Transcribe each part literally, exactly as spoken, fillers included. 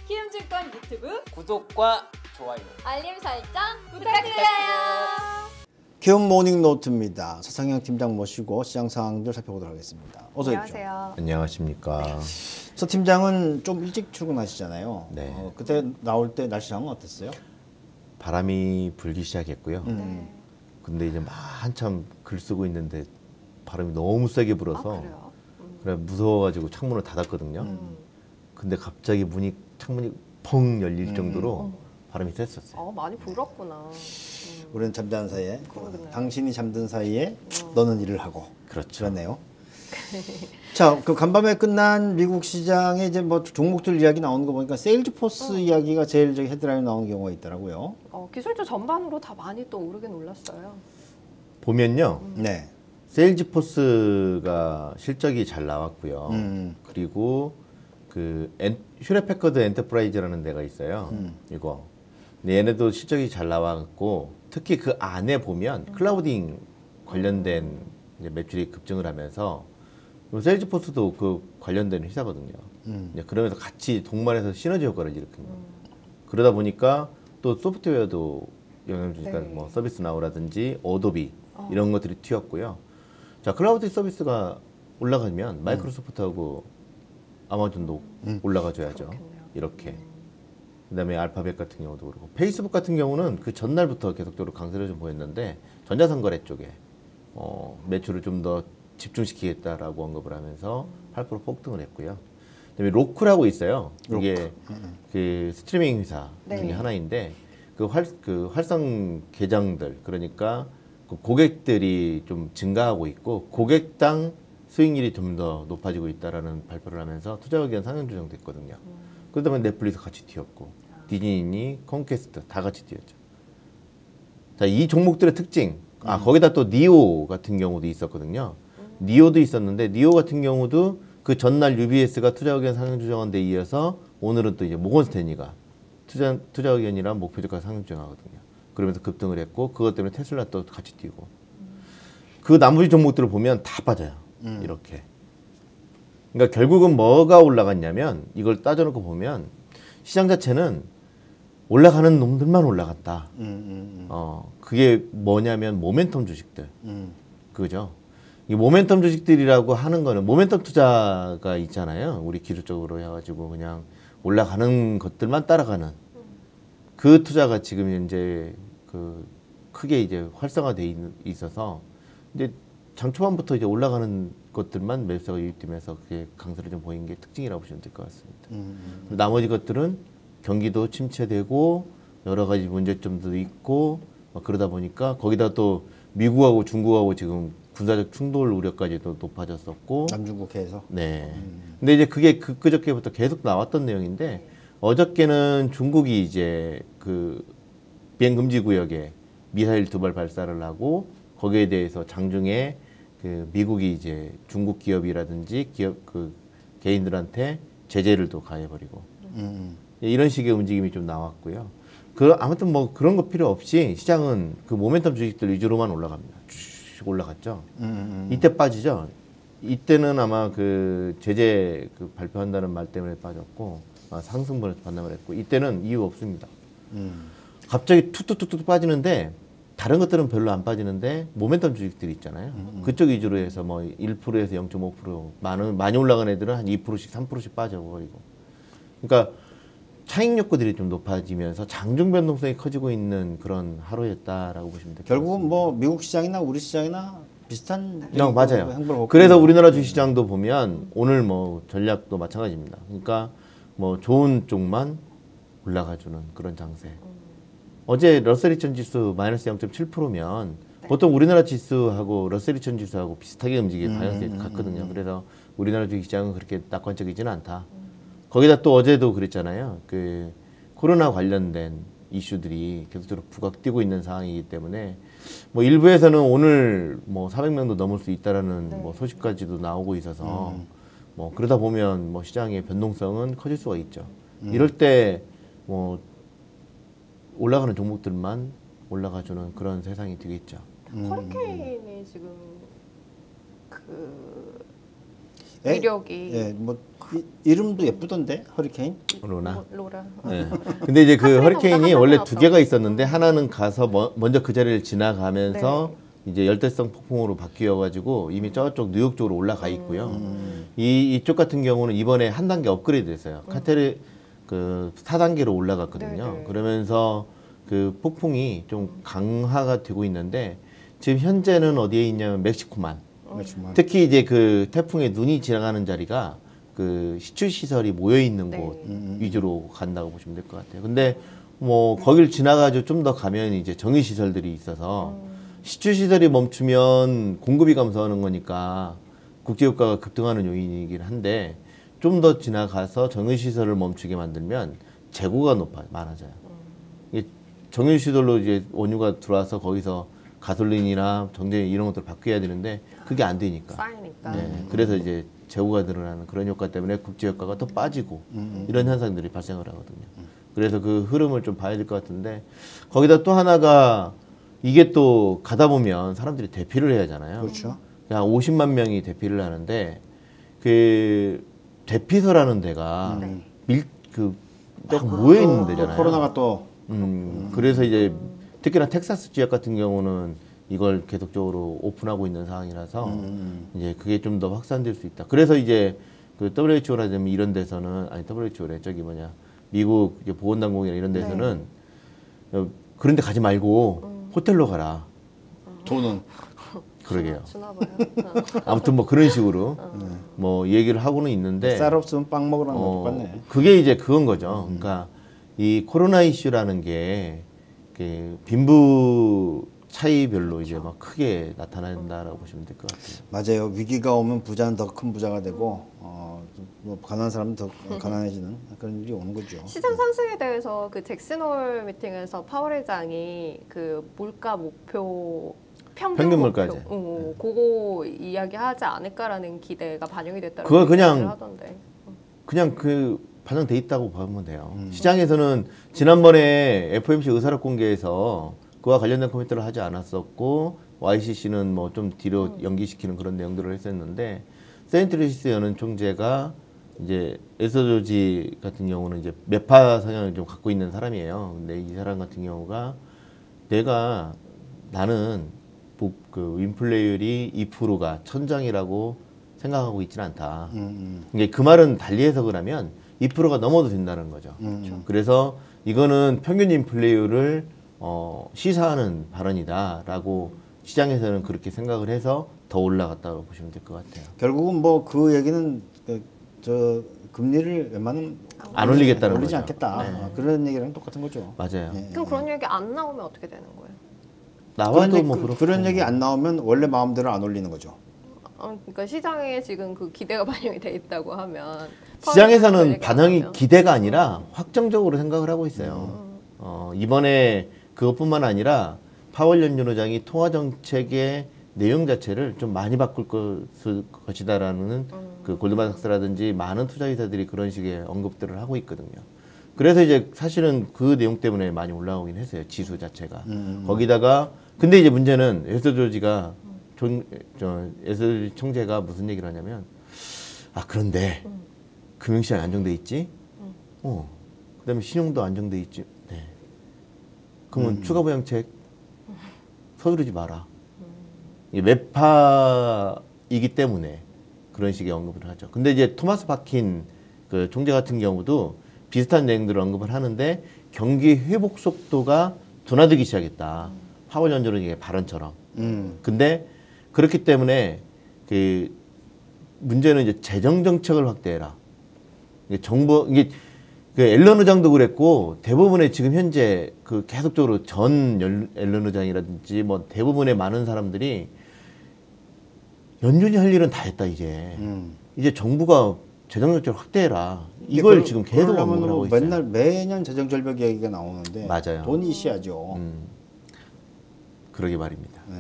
키움증권 유튜브 구독과 좋아요, 알림 설정 부탁드려요. 키움 모닝 노트입니다. 차상영 팀장 모시고 시장 상황들 살펴보도록 하겠습니다. 어서 오십시오. 안녕하세요. 안녕하십니까. 서 팀장은 좀 일찍 출근하시잖아요. 네. 어, 그때 나올 때 날씨 상황 어땠어요? 바람이 불기 시작했고요. 음. 네. 근데 이제 막 한참 글 쓰고 있는데 바람이 너무 세게 불어서 아, 그래요? 음. 그래 무서워가지고 창문을 닫았거든요. 음. 근데 갑자기 문이 창문이 펑 열릴 음. 정도로 바람이 셌었어요. 어, 많이 불었구나. 음. 우리는 잠자는 사이에, 그러겠네요. 당신이 잠든 사이에 음. 너는 일을 하고. 그렇죠. 그렇네요. 자, 그 간밤에 끝난 미국 시장에 이제 뭐 종목들 이야기 나오는 거 보니까 세일즈포스 음. 이야기가 제일 저기 헤드라인 나오는 경우가 있더라고요. 어, 기술주 전반으로 다 많이 또 오르긴 올랐어요. 보면요, 네. 세일즈포스가 실적이 잘 나왔고요. 음. 그리고 그 엔, 휴레패커드 엔터프라이즈라는 데가 있어요. 음. 이거. 근데 얘네도 실적이 잘 나왔고 특히 그 안에 보면 클라우딩 관련된 이제 매출이 급증을 하면서 세일즈포스도 그 관련된 회사거든요. 음. 이제 그러면서 같이 동반해서 시너지 효과를 일으킨 거예요. 그러다 보니까 또 소프트웨어도 영향을 주니까 네. 뭐 서비스 나우라든지 어도비 어. 이런 것들이 튀었고요. 자, 클라우드 서비스가 올라가면 마이크로소프트하고 아마존도 음. 올라가줘야죠. 그렇겠네요. 이렇게. 그다음에 알파벳 같은 경우도 그렇고 페이스북 같은 경우는 그 전날부터 계속적으로 강세를 좀 보였는데 전자상거래 쪽에 어, 매출을 좀 더 집중시키겠다라고 언급을 하면서 팔 퍼센트 폭등을 했고요. 그다음에 로크라고 있어요. 이게 그 스트리밍 회사 네. 중에 하나인데 그 활 그 활성 계정들 그러니까 그 고객들이 좀 증가하고 있고 고객당 수익률이 좀 더 높아지고 있다라는 발표를 하면서 투자 의견 상향 조정됐거든요. 그다음에 넷플릭스 같이 튀었고 디즈니, 콘캐스트 다 같이 뛰었죠. 자, 이 종목들의 특징. 아, 거기다 또 니오 같은 경우도 있었거든요. 니오도 있었는데 니오 같은 경우도 그 전날 유비에스가 투자 의견 상향 조정한 데 이어서 오늘은 또 이제 모건스탠리가 투자 투자 의견이랑 목표 주가 상향 조정하거든요. 그러면서 급등을 했고 그것 때문에 테슬라 또 같이 뛰고. 그 나머지 종목들을 보면 다 빠져요. 음. 이렇게. 그러니까 결국은 뭐가 올라갔냐면 이걸 따져놓고 보면 시장 자체는 올라가는 놈들만 올라갔다. 음, 음, 어, 그게 뭐냐면 모멘텀 주식들. 음. 그죠? 이 모멘텀 주식들이라고 하는 거는 모멘텀 투자가 있잖아요. 우리 기술적으로 해가지고 그냥 올라가는 것들만 따라가는 그 투자가 지금 현재 그 크게 이제 활성화돼 있어서 이제 장 초반부터 이제 올라가는 것들만 매수가 유입되면서 그게 강세를 좀 보인 게 특징이라고 보시면 될 것 같습니다. 음, 음. 나머지 것들은 경기도 침체되고 여러 가지 문제점도 있고 막 그러다 보니까 거기다 또 미국하고 중국하고 지금 군사적 충돌 우려까지도 높아졌었고 남중국해에서. 네. 근데 이제 그게 그, 그저께부터 계속 나왔던 내용인데 어저께는 중국이 이제 그 비행 금지 구역에 미사일 두 발 발사를 하고 거기에 대해서 장중에 그 미국이 이제 중국 기업이라든지 기업 그 개인들한테 제재를 또 가해버리고 음, 이런 식의 움직임이 좀 나왔고요. 그 아무튼 뭐 그런 거 필요 없이 시장은 그 모멘텀 주식들 위주로만 올라갑니다. 쭉 올라갔죠. 음, 음. 이때 빠지죠. 이때는 아마 그 제재 그 발표한다는 말 때문에 빠졌고 아, 상승분을 반납을 했고 이때는 이유 없습니다. 음. 갑자기 툭툭툭툭 빠지는데 다른 것들은 별로 안 빠지는데 모멘텀 주식들이 있잖아요. 그쪽 위주로 해서 뭐 일 퍼센트에서 영 점 오 퍼센트 많은 많이 올라간 애들은 한 이 퍼센트씩 삼 퍼센트씩 빠져버리고. 그러니까 차익 욕구들이 좀 높아지면서 장중 변동성이 커지고 있는 그런 하루였다라고 보시면 될것 같습니다. 결국은 뭐 미국 시장이나 우리 시장이나 비슷한 어, 맞아요. 행보를 보고 그래서 있는 우리나라 주시장도 보면 오늘 뭐 전략도 마찬가지입니다. 그러니까 뭐 좋은 쪽만 올라가주는 그런 장세. 어제 러셀 이천 지수 마이너스 영 점 칠 퍼센트면 보통 우리나라 지수하고 러셀 이천 지수하고 비슷하게 움직이는 음, 방향성이 음, 같거든요. 음. 그래서 우리나라 주식시장은 그렇게 낙관적이지는 않다. 거기다 또 어제도 그랬잖아요. 그 코로나 관련된 이슈들이 계속적으로 부각되고 있는 상황이기 때문에 뭐 일부에서는 오늘 뭐 사백 명도 넘을 수 있다라는 네. 뭐 소식까지도 나오고 있어서 음. 뭐 그러다 보면 뭐 시장의 변동성은 커질 수가 있죠. 이럴 때 뭐 올라가는 종목들만 올라가주는 그런 세상이 되겠죠. 허리케인이 지금 그 애- 위력이 예, 뭐 이, 이름도 예쁘던데 허리케인. 로나. 뭐, 로라. 네. 근데 이제 그 하프리카보다 허리케인이 하나 원래 나왔다고. 두 개가 있었는데 하나는 가서 머- 먼저 그 자리를 지나가면서 네. 이제 열대성 폭풍으로 바뀌어가지고 이미 저쪽 뉴욕 쪽으로 올라가 있고요. 음. 이 이쪽 같은 경우는 이번에 한 단계 업그레이드 됐어요. 카테르 그 사 단계로 올라갔거든요. 네네. 그러면서 그 폭풍이 좀 강화가 되고 있는데 지금 현재는 어디에 있냐면 멕시코만. 그렇지만 특히 이제 그 태풍의 눈이 지나가는 자리가 그 시추 시설이 모여 있는 네. 곳 음. 위주로 간다고 보시면 될 것 같아요. 근데 뭐 거길 지나가지고 좀 더 가면 이제 정유 시설들이 있어서 시추 시설이 멈추면 공급이 감소하는 거니까 국제 유가가 급등하는 요인이긴 한데 좀 더 지나가서 정유 시설을 멈추게 만들면 재고가 높아 많아져요. 이게 정유 시설로 이제 원유가 들어와서 거기서 가솔린이나 정제 이런 것들을 바뀌어야 되는데 그게 안 되니까. 쌓이니까. 네, 그래서 이제 재고가 늘어나는 그런 효과 때문에 국제 유가가 더 빠지고 이런 현상들이 발생을 하거든요. 그래서 그 흐름을 좀 봐야 될 것 같은데 거기다 또 하나가 이게 또 가다 보면 사람들이 대피를 해야 하잖아요. 그렇죠. 한 오십만 명이 대피를 하는데 그 대피소라는 데가 음. 밀그딱 모여 있는 또 데잖아요. 코로나가 또 음, 그래서 이제 특히나 텍사스 지역 같은 경우는 이걸 계속적으로 오픈하고 있는 상황이라서 음. 이제 그게 좀 더 확산될 수 있다. 그래서 이제 그 더블유에이치오라든지 이런 데서는 아니 더블유에이치오래 저기 뭐냐 미국 이제 보건당국이나 이런 데서는 어, 그런 데 가지 말고 호텔로 가라. 돈은 그러게요. 주나 봐요. 어. 아무튼 뭐 그런 식으로 뭐 얘기를 하고는 있는데 쌀 없으면 빵 먹으라는 거 어, 똑같네. 그게 이제 그건 거죠. 그러니까 이 코로나 이슈라는 게 그 빈부 차이별로 이제 막 크게 나타난다라고 보시면 될 것 같아요. 맞아요. 위기가 오면 부자는 더 큰 부자가 되고 어, 뭐 가난한 사람은 더 가난해지는 그런 일이 오는 거죠. 시장 상승에 대해서 그 잭슨홀 미팅에서 파월 회장이 그 물가 목표 평균, 평균 목표, 물가제. 어, 그거 이야기하지 않을까라는 기대가 반영이 됐다고 그거 그냥 하던데. 그냥 그 반영돼 있다고 보면 돼요. 시장에서는 지난번에 에프오엠씨 의사록 공개에서 그와 관련된 코멘트를 하지 않았었고 와이씨씨는 뭐 좀 뒤로 연기시키는 그런 내용들을 했었는데 세인트루이스 연은 총재가 이제 에스더조지 같은 경우는 이제 매파 성향을 좀 갖고 있는 사람이에요. 근데 이 사람 같은 경우가 내가 나는 뭐 그 인플레이율이 이 퍼센트가 천장이라고 생각하고 있지는 않다. 음, 이게 그 말은 달리 해석을 하면 이 퍼센트가 넘어도 된다는 거죠. 음. 그래서 이거는 평균 인플레이율을 어, 시사하는 발언이다라고 시장에서는 그렇게 생각을 해서 더 올라갔다고 보시면 될 것 같아요. 결국은 뭐 그 얘기는 그, 저 금리를 웬만하면 안 올리겠다는 올리지 거죠. 않겠다. 네. 어, 그런 얘기랑 똑같은 거죠. 맞아요. 예. 그럼 그런 얘기 안 나오면 어떻게 되는 거예요? 나와도 그런, 얘기, 뭐 그, 그렇고. 그런 얘기 안 나오면 원래 마음대로 안 올리는 거죠. 어, 그러니까 시장에 지금 그 기대가 반영이 돼 있다고 하면 그런 시장에서는 얘기 안 반응이 하면. 기대가 아니라 확정적으로 생각을 하고 있어요. 어, 이번에 그것뿐만 아니라 파월 연준의장이 통화 정책의 내용 자체를 좀 많이 바꿀 것을, 것이다라는 그 골드만삭스라든지 많은 투자기사들이 그런 식의 언급들을 하고 있거든요. 그래서 이제 사실은 그 내용 때문에 많이 올라오긴 했어요. 지수 자체가. 음. 거기다가 근데 이제 문제는 에스더조지가 존, 저, 에스더조지 총재가 무슨 얘기를 하냐면 아 그런데 금융시장이 안정돼 있지? 어. 그다음에 신용도 안정돼 있지. 네. 그러면 추가 부양책 서두르지 마라. 이 매파이기 때문에 그런 식의 언급을 하죠. 근데 이제 토마스 바킨 그 총재 같은 경우도 비슷한 내용들을 언급을 하는데 경기 회복 속도가 둔화되기 시작했다. 파월 연준의 발언처럼. 음. 근데 그렇기 때문에 그 문제는 이제 재정 정책을 확대해라. 이게 정부 이게 그 앨런 의장도 그랬고 대부분의 지금 현재 그 계속적으로 전 열- 앨런 의장이라든지 뭐 대부분의 많은 사람들이 연준이 할 일은 다 했다 이제. 음. 이제 정부가 재정 정책을 확대해라. 이걸 그러- 지금 계속 그러려면 언급을 하고 뭐 있어요. 맨날 매년 재정 절벽 얘기가 나오는데 맞아요. 돈이 있어야죠. 음, 그러게 말입니다. 네.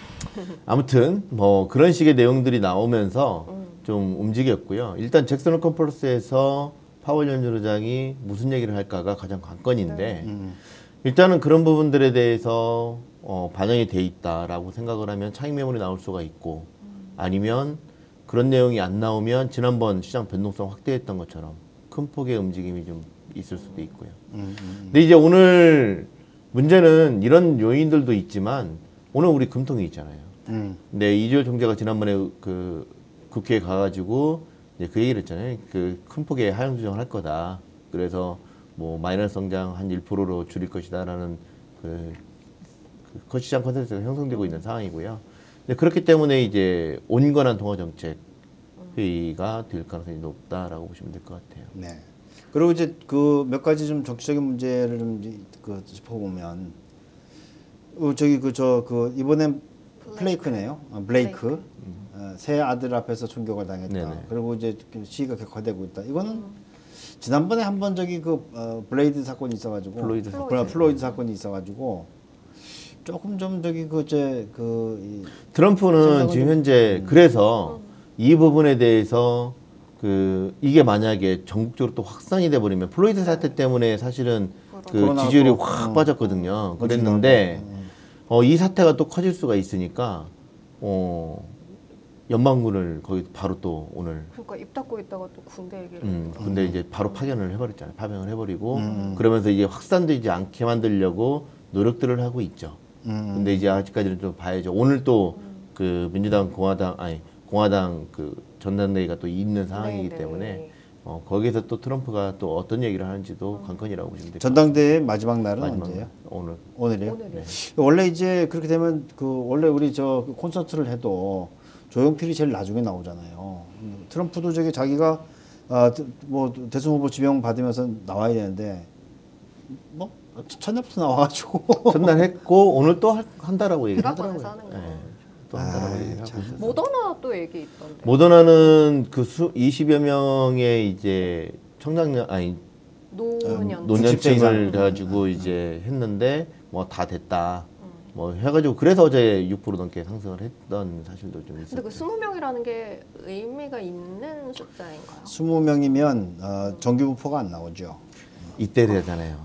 아무튼 뭐 그런 식의 내용들이 나오면서 좀 움직였고요. 일단 잭슨 컨퍼런스에서 파월 연준 의장이 무슨 얘기를 할까가 가장 관건인데 음. 일단은 그런 부분들에 대해서 어, 반영이 돼 있다라고 생각을 하면 차익 매물이 나올 수가 있고 아니면 그런 내용이 안 나오면 지난번 시장 변동성 확대했던 것처럼 큰 폭의 움직임이 좀 있을 수도 있고요. 음, 음, 근데 이제 오늘 문제는 이런 요인들도 있지만 오늘 우리 금통이 있잖아요. 음. 근데 이주열 총재가 지난번에 그 국회에 가가지고 이제 그 얘기를 했잖아요. 그 큰 폭의 하향 조정을 할 거다. 그래서 뭐 마이너스 성장 한 일 퍼센트로 줄일 것이다라는 그, 그 시장 컨센서스가 형성되고 있는 상황이고요. 근데 그렇기 때문에 이제 온건한 통화 정책 회의가 될 가능성이 높다라고 보시면 될 것 같아요. 네. 그리고 이제 그 몇 가지 좀 정치적인 문제를 좀 이제 그 짚어보면 어, 저기 그 저 그 이번엔 플레이크네요. 어, 블레이크. 블레이크. 어, 새 아들 앞에서 총격을 당했다. 네네. 그리고 이제 시위가 격화되고 있다. 이거는 지난번에 한 번 저기 그 어, 블레이드 사건이 있어가지고 플로이드 플로- 사건. 플로이드 사건이 있어가지고 조금 좀 저기 그제그 이, 트럼프는 생각은 지금 좀- 현재 그래서 이 부분에 대해서 그 이게 만약에 전국적으로 또 확산이 돼 버리면 플로이드 사태 때문에 사실은 그 코로나도- 지지율이 확 음. 빠졌거든요. 그렇죠. 그랬는데 음. 어, 이 사태가 또 커질 수가 있으니까 어, 연방군을 거기 바로 또 오늘 그러니까 입 닫고 있다가 또 군대 얘기를. 음, 근데 이제 바로 파견을 해버렸잖아요. 파병을 해버리고 음. 그러면서 이제 확산되지 않게 만들려고 노력들을 하고 있죠. 음. 근데 이제 아직까지는 좀 봐야죠. 오늘 또 그 민주당 공화당 아니 공화당 그 전당대회가 또 있는 상황이기 네네. 때문에 어, 거기서 또 트럼프가 또 어떤 얘기를 하는지도 관건이라고 보시면 됩니다. 전당대회 마지막 날은 마지막 언제예요? 오늘. 오늘이요? 오늘이요. 원래 이제 그렇게 되면 그 원래 우리 저 콘서트를 해도 조용필이 제일 나중에 나오잖아요. 트럼프도 저기 자기가 아, 뭐 대선 후보 지명 받으면서 나와야 되는데 뭐 첫날부터 나와가지고 첫날 했고 오늘 또 할- 한다라고 얘기를 백악관에서 하더라고요. 하는 거. 예, 또 한다라고 아이, 얘기를 하고 참. 있어서. 모더나 또 얘기 있던데. 모더나는 그 수, 이십여 명의 이제 청장년 아니 노년. 노년층을 가지고 이제 했는데 뭐 다 됐다. 뭐 해가지고 그래서 어제 육 퍼센트 넘게 상승을 했던 사실도 좀 근데 있어요. 그 스무 명이라는 게 의미가 있는 숫자인가요? 스무 명이면 어, 정규 부포가 안 나오죠. 이때 되잖아요.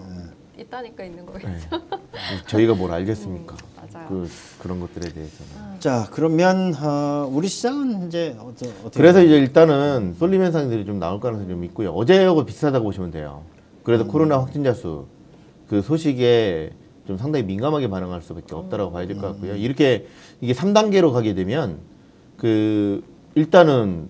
있다니까 있는 거겠죠. 네. 저희가 뭘 알겠습니까? 맞아요. 그 그런 것들에 대해서는. 자 그러면 어, 우리 시장은 이제 어떠, 어떻게? 그래서 이제 일단은 쏠림 현상들이 좀 나올 가능성이 좀 있고요. 어제하고 비슷하다고 보시면 돼요. 그래서 코로나 확진자 수 그 소식에 좀 상당히 민감하게 반응할 수밖에 없다라고 봐야 될 것 같고요. 이렇게 이게 삼 단계로 가게 되면 그 일단은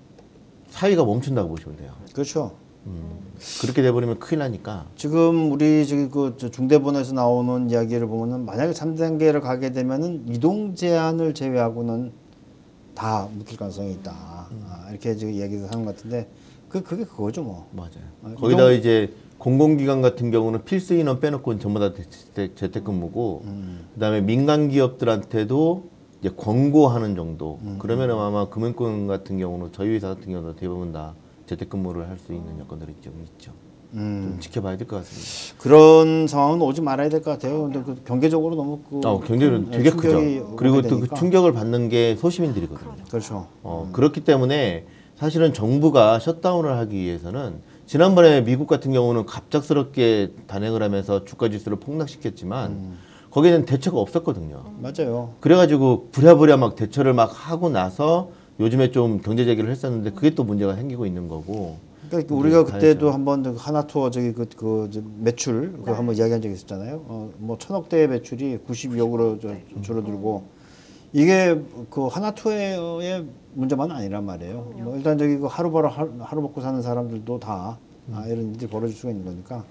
사회가 멈춘다고 보시면 돼요. 그렇죠. 음. 그렇게 돼버리면 큰일 나니까. 지금 우리 저기 그 저 중대본에서 나오는 이야기를 보면은 만약에 삼 단계를 가게 되면은 이동 제한을 제외하고는 다 묶일 가능성이 있다. 아, 이렇게 지금 이야기를 하는 것 같은데 그 그게 그거죠 뭐. 맞아요. 아, 거기다가 이동- 이제 공공기관 같은 경우는 필수 인원 빼놓고는 전부 다 재택, 재택근무고, 음. 그다음에 민간 기업들한테도 이제 권고하는 정도. 음. 그러면은 아마 금융권 같은 경우는 저희 회사 같은 경우는 대부분 다 재택근무를 할 수 있는 여건들이 좀 있죠. 음. 좀 지켜봐야 될 것 같습니다. 그런 상황은 오지 말아야 될 것 같아요. 근데 그 경제적으로 너무 그 어, 경제는 큰 되게 충격이 크죠. 그리고 오게 또 그 되니까. 충격을 받는 게 소시민들이거든요. 그렇죠. 어, 그렇기 때문에 사실은 정부가 셧다운을 하기 위해서는 지난번에 미국 같은 경우는 갑작스럽게 단행을 하면서 주가 지수를 폭락시켰지만 음. 거기에는 대처가 없었거든요. 맞아요. 그래가지고 부랴부랴 막 대처를 막 하고 나서 요즘에 좀 경제 재개를 했었는데 그게 또 문제가 생기고 있는 거고. 그러니까 우리가 가야죠. 그때도 한번 그 하나 투어 저기 그, 그 저 매출 그 네. 한번 이야기한 적이 있었잖아요. 어, 뭐 천억대의 매출이 구십이억으로 저, 줄어들고 이게 그 하나 투어의 문제만 아니란 말이에요. 뭐 일단 저기 그 하루 벌어 하루, 하루 먹고 사는 사람들도 다 아, 이런 일이 벌어질 수가 있는 거니까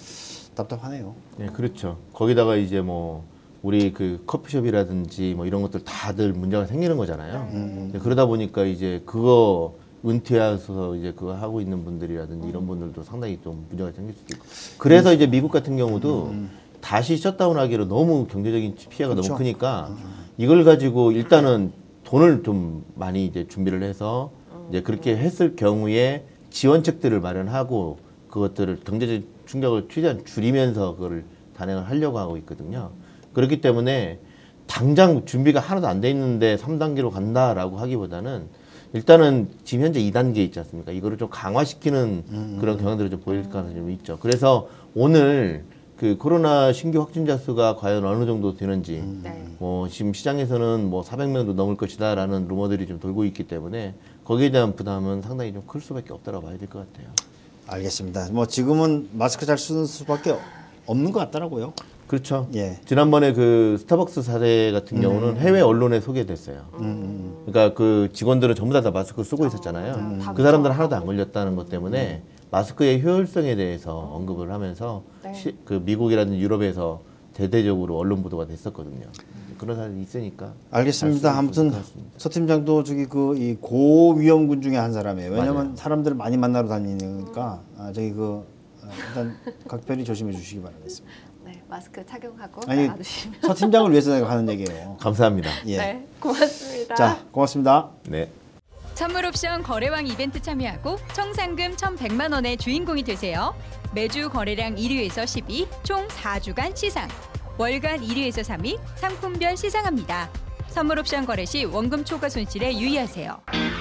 답답하네요. 네, 그렇죠. 거기다가 이제 뭐 우리 그 커피숍이라든지 뭐 이런 것들 다들 문제가 생기는 거잖아요. 음, 네, 그러다 보니까 이제 그거 은퇴해서 이제 그거 하고 있는 분들이라든지 이런 분들도 상당히 좀 문제가 생길 수도 있고. 그래서 이제 미국 같은 경우도 다시 셧다운하기로 너무 경제적인 피해가 그렇죠. 너무 크니까 이걸 가지고 일단은 돈을 좀 많이 이제 준비를 해서 이제 그렇게 했을 경우에 지원책들을 마련하고 그것들을 경제적 충격을 최대한 줄이면서 그걸 단행을 하려고 하고 있거든요. 그렇기 때문에 당장 준비가 하나도 안 돼 있는데 삼 단계로 간다라고 하기보다는 일단은 지금 현재 이 단계 있지 않습니까? 이거를 좀 강화시키는 그런 경향들이 좀 보일 가능성이 좀 있죠. 그래서 오늘 그 코로나 신규 확진자 수가 과연 어느 정도 되는지 음. 네. 뭐 지금 시장에서는 뭐 사백 명도 넘을 것이다라는 루머들이 좀 돌고 있기 때문에 거기에 대한 부담은 상당히 좀 클 수밖에 없다라고 봐야 될 것 같아요. 알겠습니다. 뭐 지금은 마스크 잘 쓰는 수밖에 없는 것 같더라고요. 그렇죠. 예. 지난번에 그 스타벅스 사례 같은 경우는 해외 언론에 소개됐어요. 음. 그러니까 그 직원들은 전부 다, 다 마스크 쓰고 있었잖아요. 음. 그 사람들은 하나도 안 걸렸다는 것 때문에 마스크의 효율성에 대해서 언급을 하면서 네. 시, 그 미국이라든지 유럽에서 대대적으로 언론 보도가 됐었거든요. 그런 사람이 있으니까. 알겠습니다. 알 아무튼 수 있을 것 서 팀장도 저기 그 이 고위험군 중에 한 사람이에요. 왜냐면 맞아요. 사람들을 많이 만나러 다니니까 아, 저기 그 아, 일단 각별히 조심해 주시기 바라겠습니다. 네, 마스크 착용하고 아니 나가주시면. 서 팀장을 위해서 내가 하는 얘기예요. 감사합니다. 예. 네, 고맙습니다. 자, 고맙습니다. 네. 선물옵션 거래왕 이벤트 참여하고 총 상금 천백만 원의 주인공이 되세요. 매주 거래량 일 위에서 십 위, 총 사 주간 시상. 월간 일 위에서 삼 위, 상품별 시상합니다. 선물옵션 거래 시 원금 초과 손실에 유의하세요.